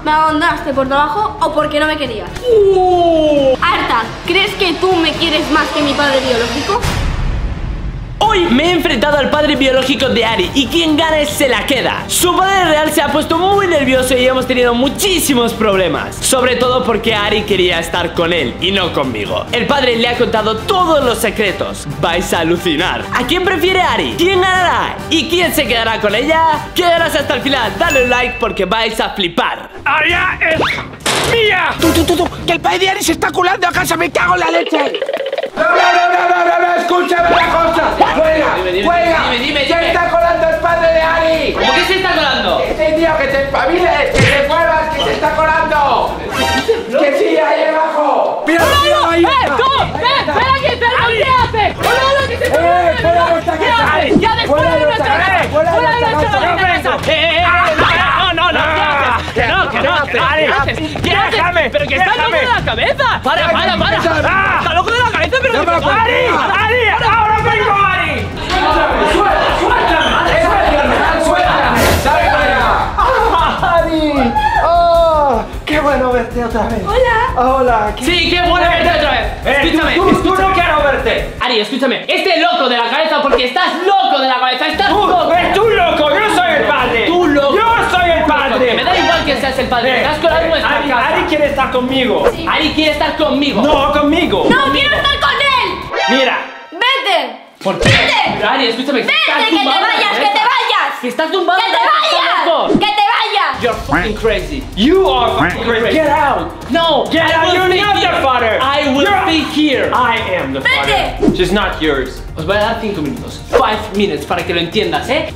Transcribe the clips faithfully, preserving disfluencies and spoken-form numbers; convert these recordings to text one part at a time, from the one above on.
¿Me abandonaste por trabajo o porque no me querías? Uh. Arta, ¿crees que tú me quieres más que mi padre biológico? Hoy me he enfrentado al padre biológico de Ari y quien gane se la queda. Su padre real se ha puesto muy nervioso y hemos tenido muchísimos problemas. Sobre todo porque Ari quería estar con él y no conmigo. El padre le ha contado todos los secretos. Vais a alucinar. ¿A quién prefiere Ari? ¿Quién ganará? ¿Y quién se quedará con ella? Quedarás hasta el final. Dale un like porque vais a flipar. ¡Allá es mía! Tú, tú, tú, tú, que el padre de Ari se está colando a casa, me cago en la leche. No, no, no, no, no, no, no, escúchame una cosa. ¡Juega! Dime, dime, ¡Juega! dime, dime, ¡Se dime. está colando el padre de Ari! ¿Cómo que se está colando? ¡Este tío, que te espabiles! ¡Que te muevas! ¡Que se está colando! ¡Que sí, ahí abajo! ¡Mira, mira, ahí está! ¡Eh, tú! ¡Ven, ven aquí, ven! ¿Qué haces? ¡Hola, que se está ¡Eh, colando! fuera de nuestra ¿Qué casa! haces? ¡Ya de fuera de nuestra casa! ¡Fuera de ¡Fuera de nuestra nuestra casa! casa! ¡Eh, eh, eh! ¡No, no, no! ¿Qué haces? ¡Que no, que no! ¿Qué haces? ¿Qué haces? ¡Pero que estás loco de la cabeza! ¡Para, para, para! ¡Está loco de la cabeza, pero que te ¡Ari! ¡Ari! ¡Ahora vengo, Ari! ¡Suéltame! ¡Suéltame! ¡Suéltame! ¡Dale para allá! ¡Ari! ¡Oh! ¡Qué bueno verte otra vez! Hola. ¡Hola! ¿Qué... Sí, qué bueno verte otra vez. Escúchame, tú, tú, tú escúchame. no quiero verte. Ari, escúchame. Este loco de la cabeza porque estás loco de la cabeza. Estás Tú, loco. ¡Es tú loco! ¡Yo soy el padre! Tú loco. ¡Yo soy el padre! Me da igual que seas el padre. Estás colado en nuestra Ari, casa. Ari quiere estar conmigo. Sí. Ari quiere estar conmigo. No, conmigo. ¡No quiero estar con él! Mira. ¡Vete! ¿Por qué? ¡Vete! Pero Ari, escúchame. ¡Vete, estás que te tumbado en la vayas, que cabeza. te vayas! Que estás tumbado ¡Que en te la cabeza, estás vayas! loco. ¡Que te vayas! You're fucking crazy. You are fucking crazy. Get out. No. Get I out. will You're stay not here. the father. I will You're- stay here. I am the Vete. father. She's not yours. Os voy a dar cinco minutos. Five minutes para que lo entiendas, ¿eh?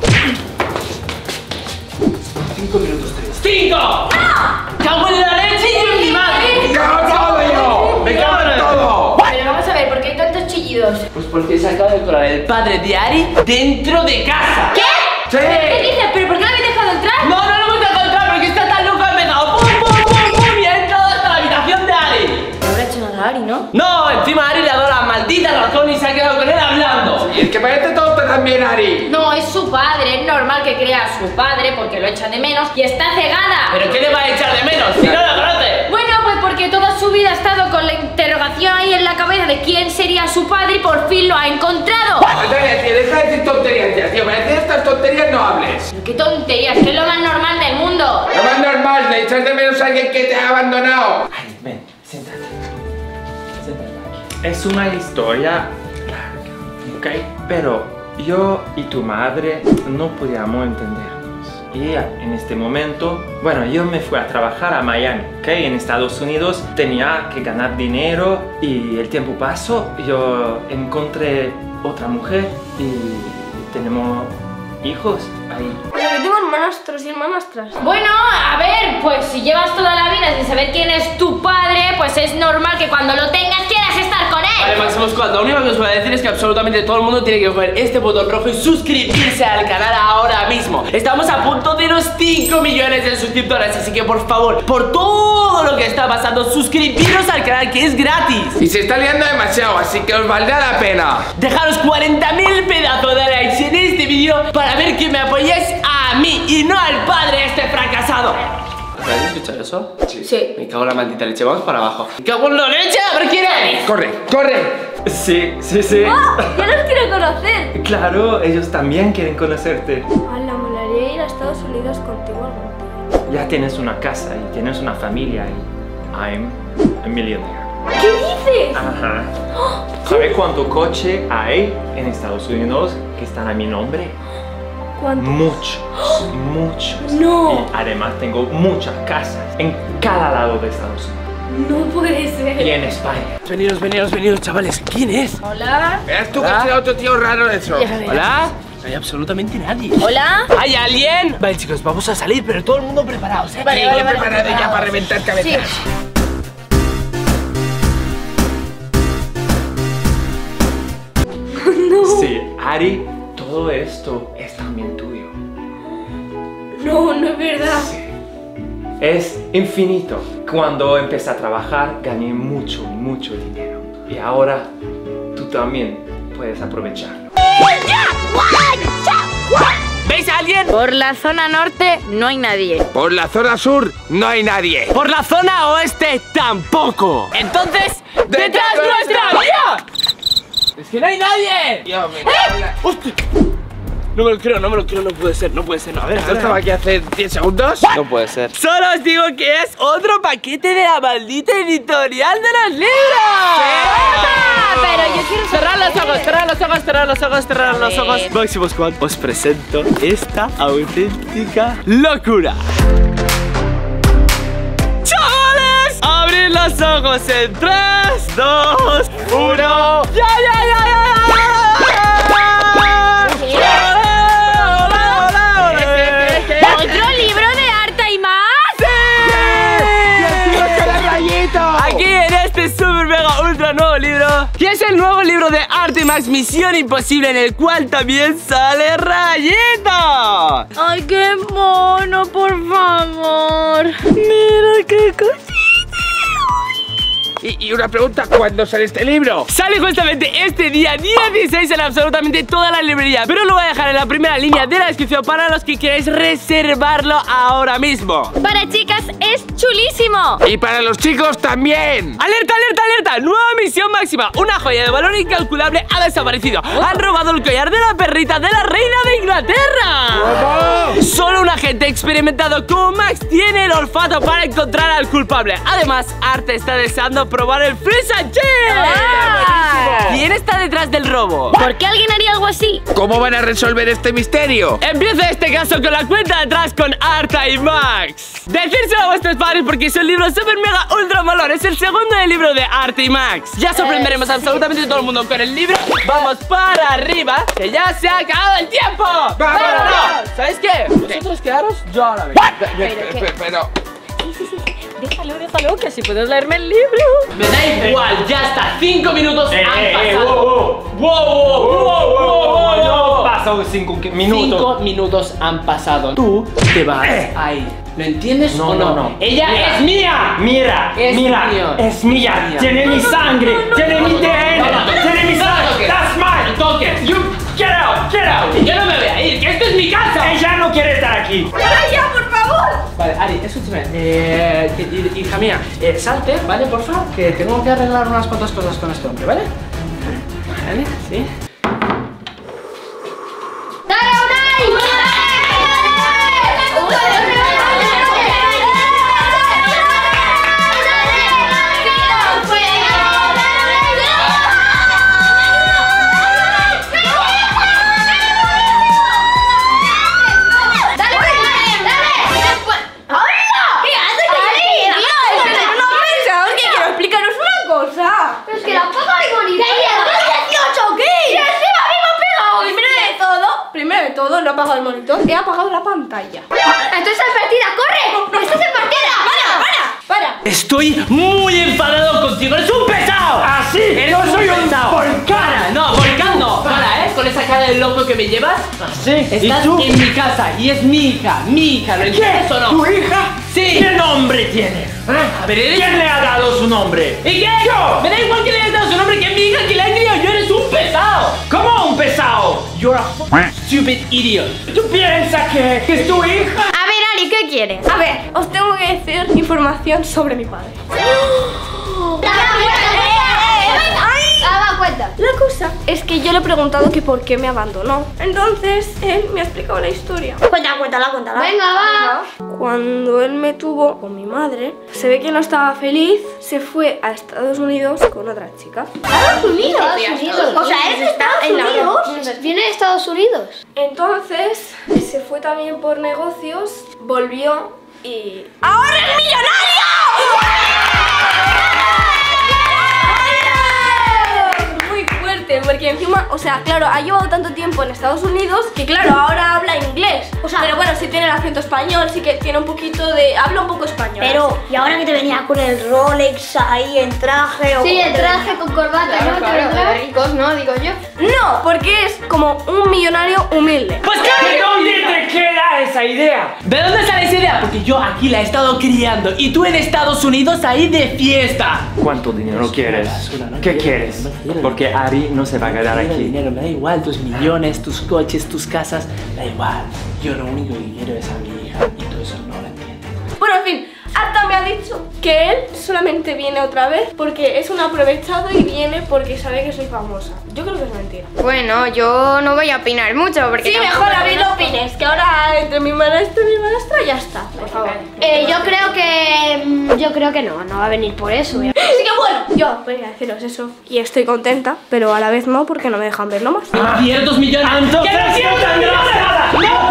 Cinco minutos, tres. ¡Cinco! ¡No! ¡Cago en la leche y en mi madre! ¡Me cago en todo yo! ¡Me cago en todo! Pero vamos a ver, ¿por qué hay tantos chillidos? Pues porque se acaba de colar el padre de Ari dentro de casa. ¿Qué? ¡Sí! ¿Qué dices? ¿Pero por qué lo habéis dejado entrar? No, no lo hemos dejado entrar porque está tan loco, ha empezado pum, pum, pum, pum y ha entrado hasta la habitación de Ari. No habrá hecho nada a Ari, ¿no? No, encima Ari le ha dado la maldita razón y se ha quedado con él hablando. Y es que parece tonto también, Ari. No, es su padre, es normal que crea a su padre porque lo echa de menos y está cegada. ¿Pero qué le va a echar de menos si no lo conoce? Bueno, pues porque toda su vida ha estado con la interrogación ahí en la cabeza de quién sería su padre y por fin lo ha encontrado. Antonio, tío, deja de decir tonterías ya, tío. Para decir estas tonterías no hables. Pero qué tonterías, que es lo más normal del mundo. Lo más normal, le echas de menos a alguien que te ha abandonado. Ari, ven, siéntate. Siéntate aquí. Es una historia larga, ¿ok? Pero yo y tu madre no podíamos entendernos. Y en este momento, bueno, yo me fui a trabajar a Miami, ¿ok? En Estados Unidos tenía que ganar dinero y el tiempo pasó. Yo encontré otra mujer y tenemos hijos ahí. Pero que tengo hermanastros y hermanastras. Bueno, a ver, pues si llevas toda la vida sin saber quién es tu padre, pues es normal que cuando lo tengas quieras estar con él. Vale, Máximo Squad, lo único que os voy a decir es que absolutamente todo el mundo tiene que coger este botón rojo y suscribirse al canal ahora mismo. Estamos a punto de los cinco millones de suscriptores, así que por favor, por todo lo que está pasando, suscribiros al canal que es gratis. Y se está liando demasiado, así que os valdrá la pena. Dejaros cuarenta mil pedazos de likes en este vídeo para ver que me apoyéis a mí y no al padre este fracasado. ¿Habéis escuchado eso? Sí. Sí. Me cago en la maldita leche, vamos para abajo. ¡Me cago en la leche! A ver quién eres. Corre, corre. Sí, sí, sí. ¡Oh! ¡Ya los quiero conocer! Claro, ellos también quieren conocerte. Hola, molaría ir a Estados Unidos contigo algún día. Ya tienes una casa y tienes una familia y I'm a millionaire. ¿Qué dices? Ajá. ¿Sabes cuánto coche hay en Estados Unidos que están a mi nombre? ¿Cuánto? Muchos, muchos. No. Y además tengo muchas casas en cada lado de Estados Unidos. No puede ser. Y en España. Veniros, veniros, veniros, chavales. ¿Quién es? Hola. Verás tú que ¿Hola? será otro tío raro de eso. Ya verás. ¿Hola? No hay absolutamente nadie. Hola. ¿Hay alguien? Vale, chicos, vamos a salir, pero todo el mundo preparados, ¿eh? Vale, Sí, vale, yo vale, preparado ya preparados. para reventar cabezas. Sí. Sí, Ari, todo esto es también tuyo. No, no es verdad. Es infinito. Cuando empecé a trabajar gané mucho, mucho dinero. Y ahora tú también puedes aprovecharlo. ¿Veis a alguien? Por la zona norte no hay nadie. Por la zona sur no hay nadie. Por la zona oeste tampoco. Entonces, ¡detrás nuestra! ¡Mira! ¡Es que no hay nadie! Dios mío. ¡Hostia! No me lo creo, no me lo creo, no puede ser, no puede ser. No, a ver, a ¿Esto ver, estaba a ver. aquí hace diez segundos? No puede ser. Solo os digo que es otro paquete de la maldita editorial de los libros. Ah, pero yo quiero cerrar los ojos, cerrar los ojos, cerrar los ojos, cerrar A los ver. ojos. Máximo Squad, os presento esta auténtica locura. ¡Chavales! Abrid los ojos en tres, dos, uno. ¡Ya, ya, ya, ya! ya! ¿Otro libro de arte y más? Aquí en este super mega ultra nuevo libro, que es el nuevo libro de Artimax Misión Imposible, en el cual también sale Rayito. Ay, qué mono, por favor. Mira qué cosita. Y, y una pregunta, ¿cuándo sale este libro? Sale justamente este día dieciséis en absolutamente toda la librería, pero lo voy a dejar en la primera línea de la descripción para los que queráis reservarlo ahora mismo. Para chicas es chulísimo. Y para los chicos también. ¡Alerta, alerta, alerta! ¡Nueva misión máxima! Una joya de valor incalculable ha desaparecido. Han robado el collar de la perrita de la reina de Inglaterra. ¿Cómo? Solo un agente experimentado como Max tiene el olfato para encontrar al culpable. Además, Arte está deseando probar el Freeze and Chill. Ah. ¿Quién está detrás del robo? ¿Por qué alguien haría algo así? ¿Cómo van a resolver este misterio? Empieza este caso con la cuenta de atrás con Arta y Max. Decírselo a vuestros padres porque es un libro super mega ultra valor. Es el segundo del libro de Arta y Max. Ya sorprenderemos Eh, a absolutamente todo el mundo con el libro. Vamos para arriba, que ya se ha acabado el tiempo. ¡Vamos! Pero no, ¿sabéis qué? Vosotros quedaros, yo ahora vengo. Pero, pero, pero- Déjalo, déjalo, que así puedes leerme el libro. Me da igual, ya está. Cinco minutos Eh, han eh, eh, pasado. wow, wow, wow, wow, wow, wow, No wow. pasó cinco minutos. Cinco minutos han pasado. Tú te vas a ir. ¿Lo entiendes No, o no? no, no. Ella Mira, es mía. Mira, Es mira, mío. es mía. Mía. Tiene mi sangre, tiene mi D N, No, no, no. tiene mi No la sangre. toques. That's mine. No toques. You get out, get out. Yo no me voy a ir, que esto es mi casa. Ella no quiere estar aquí. ¡Ya, por favor! Vale, Ari, escúchame. Eh, hi- hi- hija mía, eh, salte, ¿vale? Por favor, que tengo que arreglar unas cuantas cosas con este hombre, ¿vale? ¿Vale? ¿Sí? ¡Dale, Unai! Pero es que la paga de morir. ¿Qué llevas? dieciocho, ¿qué? ¡Y encima a mí me ha pegado! Primero de todo, primero de todo, no he apagado el monitor, he apagado la pantalla. Entonces es partida, corre. Estás en partida. ¡Para, para, para! Estoy muy enfadado contigo, eres un pesado. Así, Eres yo soy un pesado. volcán. Para, no, volcán no. Para, ¿eh? Con esa cara de loco que me llevas. Así. Estás ¿Y tú? en mi casa y es mi hija, mi hija, ¿lo ¿Qué? entiendes o no? ¿Tu hija? Sí. ¿Qué nombre tiene? ¿Eh? A ver, eres... ¿Quién le ha dado su nombre? ¿Y qué? Yo. Me da igual que le hayas dado su nombre, que es mi hija, que la he criado yo, eres un pesado. ¿Cómo un pesado? You're a fucking stupid idiot. ¿Tú piensas que, que es tu hija? A ver, Ari, ¿qué quieres? A ver, os tengo que decir información sobre mi padre. Daba cuenta. La cosa es que yo le he preguntado que por qué me abandonó. Entonces, él me ha explicado la historia. Cuenta, cuéntala, cuéntala. Venga, va. Cuando él me tuvo con mi madre, se ve que no estaba feliz, se fue a Estados Unidos con otra chica. Estados Unidos. Sí, a Estados O sea, es de Unidos. Estados En la- Unidos. Viene de Estados Unidos. Entonces, se fue también por negocios, volvió y... ¡ahora es millonario! Muy fuerte, porque encima, o sea, claro, ha llevado tanto tiempo en Estados Unidos que claro, ahora habla inglés. O sea, pero bueno, sí tiene el acento español, sí que tiene un poquito de... habla un poco español. Pero, ¿y ahora que te venía con el Rolex ahí en traje o Sí, cómo el te traje con corbata, ¿no? ¿Te vendrá? ricos, ¿no? Digo yo. No, porque es como un millonario humilde. Pues ¿De dónde te queda esa idea? ¿De dónde sale esa idea? Porque yo aquí la he estado criando y tú en Estados Unidos ahí de fiesta. ¿Cuánto dinero quieres? ¿Qué quieres? Porque Ari no se se va a quedar Quiero aquí. dinero, me da igual tus millones, tus coches, tus casas, da igual. Yo lo único que quiero es a mi hija y todo eso no lo entiendo. Bueno, en fin, Arta me ha dicho que él solamente viene otra vez porque es un aprovechado y viene porque sabe que soy famosa. Yo creo que es mentira. Bueno, yo no voy a opinar mucho porque... Sí, mejor a mí no opines, que ahora entre mi madrastra y mi madrastra ya está, por favor. Eh, yo creo que... mm, Yo creo que no, no va a venir por eso. ¿eh? Así que bueno, yo voy a deciros eso y estoy contenta, pero a la vez no porque no me dejan verlo más. ¡Ciertos millones! ¡Entonces no tendrás nada! ¡No, no,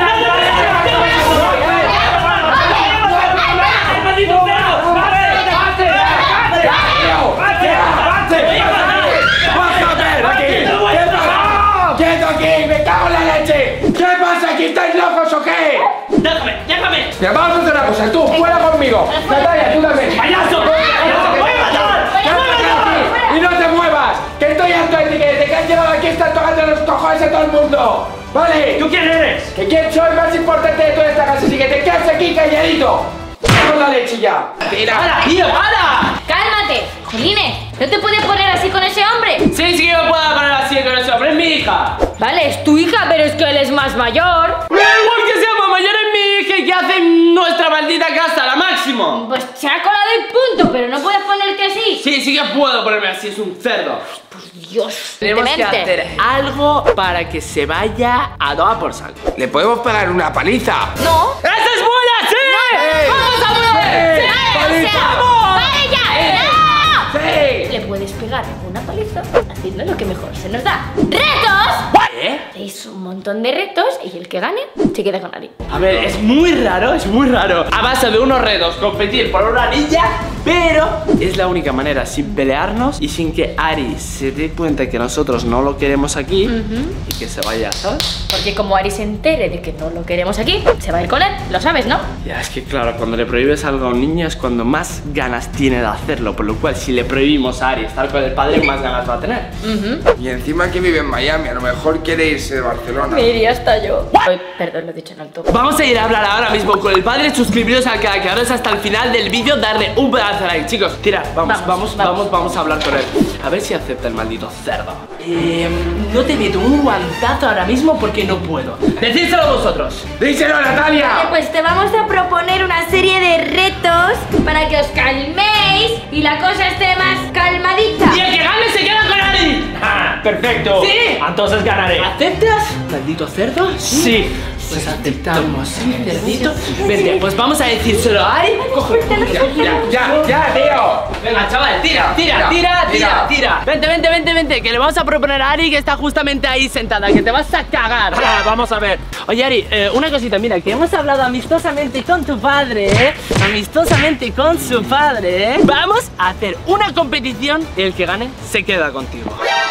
¡Quieto aquí! ¡Me cago en la leche! ¿Qué pasa aquí? ¿Estáis locos o qué? ¡Déjame, déjame! Mira, vamos a hacer una cosa. Tú, fuera conmigo. Natalia, tú también. ¡Payaso! ¡Me voy a matar! ¡Quédate aquí! ¡Y no te muevas! ¡Que estoy harto de ti! Que desde que has llegado aquí estás tocando los cojones a todo el mundo. ¿Vale? ¿Tú quién eres? Que quién soy más importante de toda esta casa. Así que te quedas aquí calladito. ¡Vamos la leche ya! ¡Para, tío, para! ¡Cálmate! Jolines, ¿no te puedes poner así con ese hombre? Sí, sí que me puedo poner así con ese hombre, es mi hija. Vale, es tu hija, pero es que él es más mayor. Me da igual que sea más mayor, es mi hija y que hace en nuestra maldita casa, la máximo. Pues se ha colado el punto, pero no puedes ponerte así. Sí, sí que puedo ponerme así, es un cerdo. Dios, Tenemos que demente. hacer algo para que se vaya a tomar por saco. Le podemos pegar una paliza. No. ¡Esa es buena, sí! ¡Eh! ¡Vamos a ¡Eh! ver! ¡Eh! ¡Paliza! O sea, ¡Vamos! ¡vale ya! ¡Eh! ¡No! ¡Sí! Le puedes pegar una paliza haciendo lo que mejor se nos da. ¡Retos! ¿Eh? Hacéis un montón de retos y el que gane se queda con Ari. A ver, es muy raro, es muy raro. A base de unos retos, competir por una anilla, pero es la única manera sin pelearnos y sin que Ari se dé cuenta que nosotros no lo queremos aquí y que se vaya, ¿sabes? Porque como Ari se entere de que no lo queremos aquí, se va a ir con él, lo sabes, ¿no? Ya, es que claro, cuando le prohíbes algo a un niño es cuando más ganas tiene de hacerlo. Por lo cual, si le prohibimos a Ari estar con el padre, más ganas va a tener. Y encima que vive en Miami, a lo mejor quiere irse de Barcelona. Me iría hasta yo. Ay, perdón, lo he dicho en alto. Vamos a ir a hablar ahora mismo con el padre. Suscribiros al canal, quedaros hasta el final del vídeo, darle un pedazo de like. Chicos, tira, vamos, Vamos, vamos, vamos, vamos. vamos a hablar con él. A ver si acepta el maldito cerdo. Eh, no te meto un guantazo ahora mismo porque no puedo. Decídselo vosotros. ¡Díselo, Natalia! Pues te vamos a proponer una serie de retos Para que os calméis y la cosa esté más calmadita. Y el que gane se queda con Ari. ¡Ah! ¡Perfecto! Sí. Entonces ganaré. ¿Aceptas? ¿Maldito cerdo? Sí. Pues aceptamos, sí, cerdito. Vente, pues vamos a decírselo a Ari. Coge, Ya, ya, ya, ya, tío. venga, chaval, tira, tira, tira, tira, tira. tira. Vente, vente, vente, vente, que le vamos a proponer a Ari que está justamente ahí sentada, que te vas a cagar. Ah, vamos a ver. Oye, Ari, eh, una cosita, mira, que hemos hablado amistosamente con tu padre, ¿eh? Amistosamente con su padre, ¿eh? Vamos a hacer una competición y el que gane se queda contigo.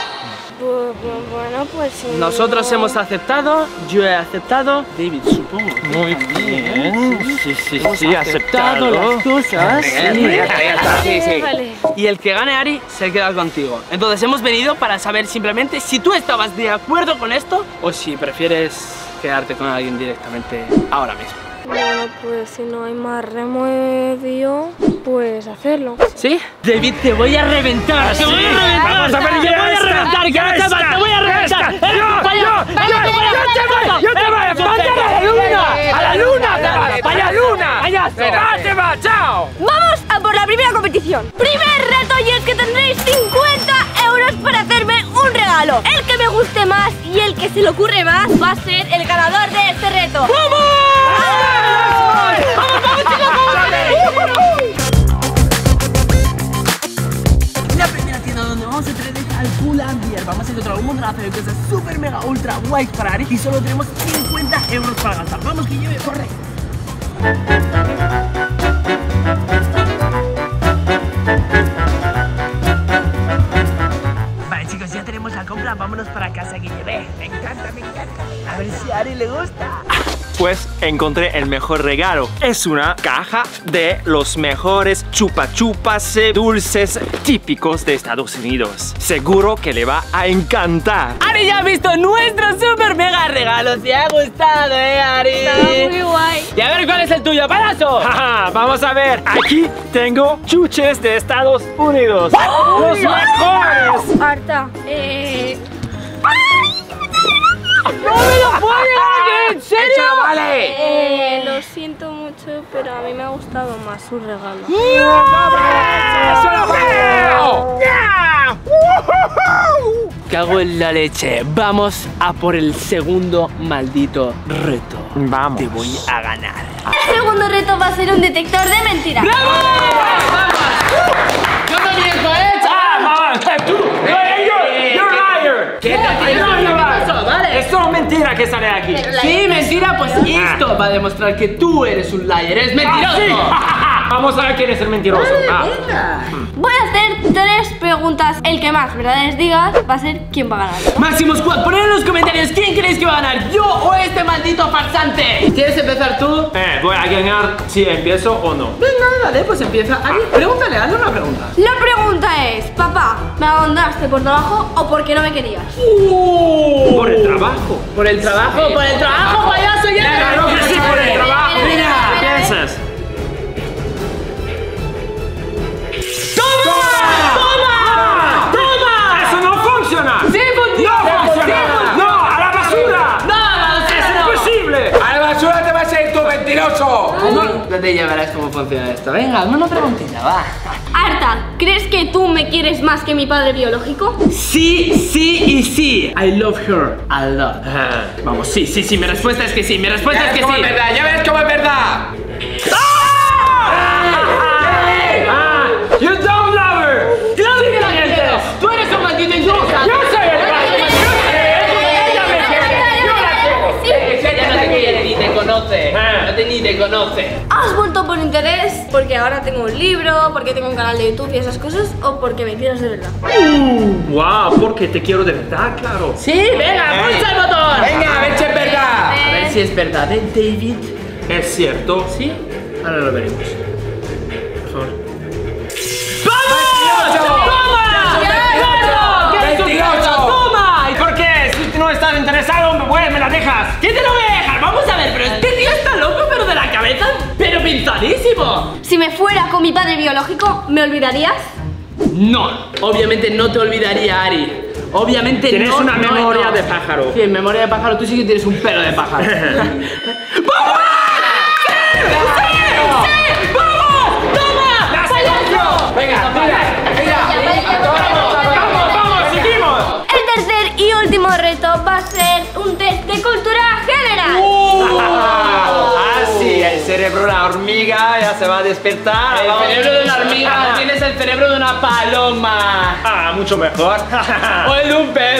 Bueno, pues sí. Nosotros hemos aceptado, yo he aceptado, David, supongo. Muy bien. Sí, sí, Hemos sí, aceptado aceptado. las cosas. Sí. Sí, sí. Vale. Y el que gane, Ari, se queda contigo. Entonces hemos venido para saber simplemente si tú estabas de acuerdo con esto o si prefieres quedarte con alguien directamente ahora mismo. Bueno, pues si no hay más remedio, pues hacerlo. ¿Sí? David, te voy a reventar. Te voy a reventar. Vamos a ver, te ya voy a está, reventar. Que ya no te está, vas, te voy a ya reventar. está. Eh, Yo, vaya, yo, vaya, yo, vaya, yo te voy, yo te voy, mándame a la luna, a la luna te vas, para la luna, payaso. ¡Ah, te vas, chao! Vamos a por la primera competición. Primer reto y es que tendréis cincuenta euros para hacerme un regalo. El que me guste más y el que se le ocurre más va a ser el ganador de este reto. ¡Vamos! ¡Vamos, vamos, chicos, La primera tienda donde vamos a entrar es al Pull&Bear. Vamos a encontrar un montonazo de cosas super mega ultra guays para Ari y solo tenemos cincuenta euros para gastar. Vamos, que lleve, corre. Vale, chicos, ya tenemos la compra. Vámonos para casa, que lleve. Me encanta, me encanta. A ver si a Ari le gusta. Pues encontré el mejor regalo. Es una caja de los mejores chupa chupas eh, dulces típicos de Estados Unidos. Seguro que le va a encantar. Ari ya ha visto nuestro super mega regalo. ¿Te ha gustado, eh, Ari? Está muy guay. Y a ver cuál es el tuyo, payaso. Jaja, vamos a ver. Aquí tengo chuches de Estados Unidos. Los mejores. Arta, eh, ¡No me lo puedo creer! ¿En serio? ¡Échalo, vale! Eh, lo siento mucho, pero a mí me ha gustado más su regalo. ¡Eso lo creo! Cago en la leche. Vamos a por el segundo maldito reto. Vamos. Te voy a ganar. El segundo reto va a ser un detector de mentiras. ¡Yo comienzo, eh! ¡Ah, tú! ¡You're a liar! ¿Qué te No, ¿Qué no, pasó? Vale. Es solo mentira que sale aquí. Sí, mentira, pues esto va a demostrar que tú eres un liar, eres mentiroso. Vamos a ver quién es el mentiroso. Ah. Voy a hacer tres preguntas. El que más verdades diga va a ser quién va a ganar. Máximo Squad, poned en los comentarios quién creéis que va a ganar, yo o este maldito farsante. ¿Quieres empezar tú? Eh, voy a ganar si empiezo o no. Venga, dale, pues empieza. Ari, pregúntale, hazle una pregunta. La pregunta es, papá, ¿me abandonaste por trabajo o porque no me querías? Por el trabajo. Por el trabajo, por el trabajo, payaso, ya. Claro que sí, por el trabajo. Mira, mira, Mira, mira, mira. piensas. ¡Toma! ¡Toma! ¡Eso no funciona! ¡Sí funciona! ¡No funciona! ¡Sí ¡No! ¡A la basura! ¡No, no, ¡Es no! imposible! ¡A la basura te vas a ir tú, mentiroso! No te ya verás cómo funciona esto. Venga, hazme una preguntita, va. Arta, ¿crees que tú me quieres más que mi padre biológico? Sí, sí y sí. I love her a lot. Vamos, sí, sí, sí. Mi respuesta es que sí. Mi respuesta Ya es ves que cómo sí. es verdad, ya ves cómo es verdad. ¡Ah! ¡You don't love her! ¡Claro que la quiero! ¡Tú eres un maldito interesante! ¡Yo soy el ¡Ella me quiere! ¡Yo la quiero! Ella no te quiere ni te conoce. No te ni te conoce. ¿Has vuelto por interés? ¿Porque ahora tengo un libro? ¿Porque tengo un canal de YouTube y esas cosas? ¿O porque me quieres de verdad? ¡Wow! Porque te quiero de verdad, claro. Sí, venga, pulsa el botón. Venga, a ver si es verdad. A ver si es verdad, ¿eh, David? Es cierto. ¿Sí? Ahora lo veremos. Por favor. ¡Vamos! ¡Toma! ¡Claro! ¿Qué es un ¡Mentiroso! ¡Toma! ¿Y por qué? Si no estás interesado, pues me la dejas. ¿Qué te lo voy a dejar? Vamos a ver, pero este tío está loco, pero de la cabeza, pero pinzadísimo. Si me fuera con mi padre biológico, ¿me olvidarías? No, obviamente no te olvidaría, Ari. Obviamente Tienes no. una no, memoria no. de pájaro. Sí, memoria de pájaro, tú sí que tienes un pelo de pájaro. ¡Vamos! ¡Sí! ¡Sí! ¡Vamos! ¡Toma! ¡Payaso! Venga, mira, mira. ¡Vamos, vamos! ¡Seguimos! El tercer y último reto va a ser un test de cultura general. Ah, sí, el cerebro de la hormiga ya se va a despertar. El cerebro de una hormiga, tienes el cerebro de una paloma. Ah, mucho mejor. O el de un pez.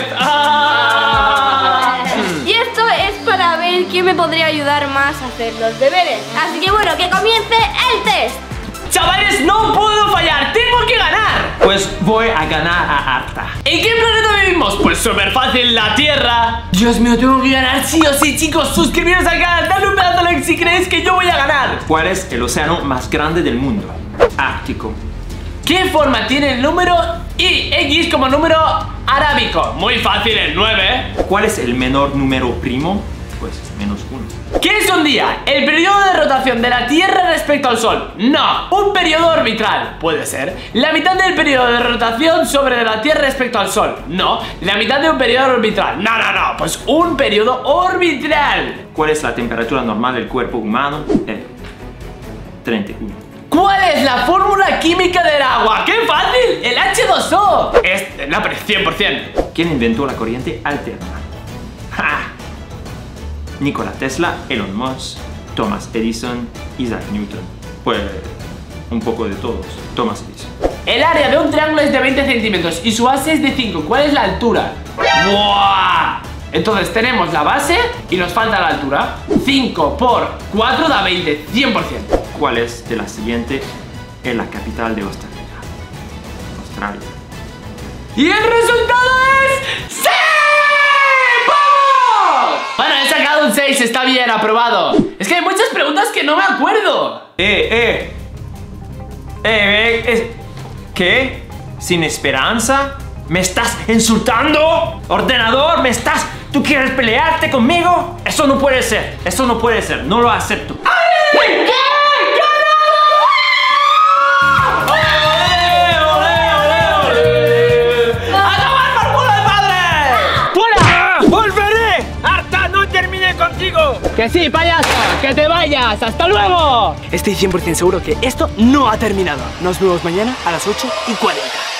Ah. Y esto es para ver quién me podría ayudar más a hacer los deberes. Así que bueno, que comience el test. Chavales, no puedo fallar, tengo que ganar. Pues voy a ganar a Arta. ¿En qué planeta vivimos? Pues súper fácil, la Tierra. Dios mío, tengo que ganar sí o sí, chicos. Suscribiros al canal, dale un pedazo de like si creéis que yo voy a ganar. ¿Cuál es el océano más grande del mundo? Ártico. ¿Qué forma tiene el número I X como número arábico? Muy fácil, el nueve. ¿Cuál es el menor número primo? Pues menos uno. ¿Qué es un día? ¿El periodo de rotación de la Tierra respecto al Sol? No. ¿Un periodo orbital? Puede ser. ¿La mitad del periodo de rotación sobre la Tierra respecto al Sol? No. ¿La mitad de un periodo orbital? No, no, no. Pues un periodo orbital. ¿Cuál es la temperatura normal del cuerpo humano? Eh, treinta y uno. ¿Cuál es la fórmula química del agua? ¡Qué fácil! El H dos O. Es la cien por ciento. ¿Quién inventó la corriente alterna? ¡Ja! Nikola Tesla, Elon Musk, Thomas Edison, Isaac Newton. Pues un poco de todos. Thomas Edison. El área de un triángulo es de veinte centímetros y su base es de cinco. ¿Cuál es la altura? ¡Buah! Entonces tenemos la base y nos falta la altura. cinco por cuatro da veinte, cien por ciento. ¿Cuál es de la siguiente en la capital de Australia? Australia. Y el resultado es ¡sí! ¡Vamos! Bueno, he sacado un seis, está bien, aprobado. Es que hay muchas preguntas que no me acuerdo. Eh, eh. Eh, eh, eh. ¿Qué? ¿Sin esperanza? ¿Me estás insultando? ¿Ordenador? ¿Me estás? ¿Tú quieres pelearte conmigo? Eso no puede ser, eso no puede ser, no lo acepto. ¡Ay! Que sí, payasa, que te vayas. ¡Hasta luego! Estoy cien por cien seguro que esto no ha terminado. Nos vemos mañana a las ocho y cuarenta.